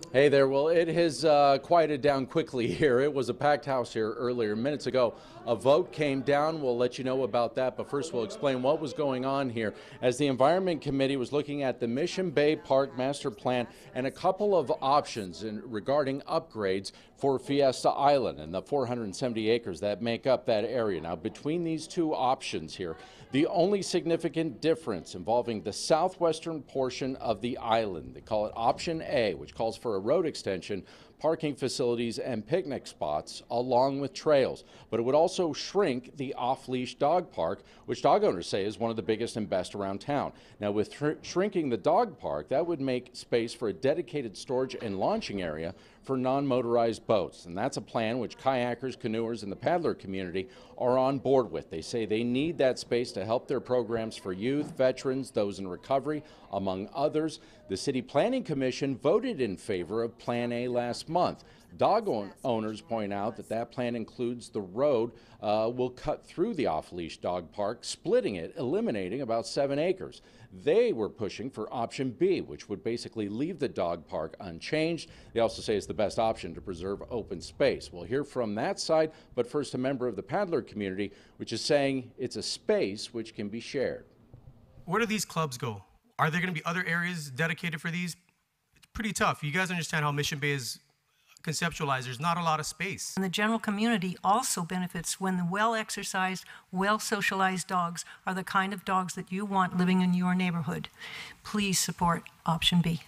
Hey there. Well, it has quieted down quickly here. It was a packed house here earlier. Minutes ago, a vote came down. We'll let you know about that. But first, we'll explain what was going on here as the Environment Committee was looking at the Mission Bay Park Master Plan and a couple of options regarding upgrades for Fiesta Island and the 470 acres that make up that area. Now, between these two options here, the only significant difference involving the southwestern portion of the island, they call it Option A, which calls for a road extension, parking facilities, and picnic spots, along with trails. But it would also shrink the off-leash dog park, which dog owners say is one of the biggest and best around town. Now, with shrinking the dog park, that would make space for a dedicated storage and launching area for non-motorized boats. And that's a plan which kayakers, canoers, and the paddler community are on board with. They say they need that space to help their programs for youth, veterans, those in recovery, among others. The City Planning Commission voted in favor of Plan A last month. Dog owners point out that that plan includes the road will cut through the off-leash dog park, splitting it, eliminating about 7 acres. They were pushing for Option B, which would basically leave the dog park unchanged. They also say it's the best option to preserve open space. We'll hear from that side, but first a member of the paddler community, which is saying it's a space which can be shared. Where do these clubs go? Are there going to be other areas dedicated for these? It's pretty tough. You guys understand how Mission Bay is conceptualized. There's not a lot of space. And the general community also benefits when the well-exercised, well-socialized dogs are the kind of dogs that you want living in your neighborhood. Please support Option B.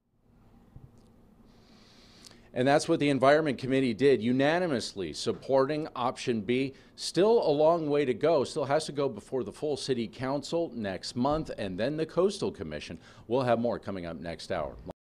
And that's what the Environment Committee did, unanimously supporting Option B. Still a long way to go, still has to go before the full City Council next month and then the Coastal Commission. We'll have more coming up next hour.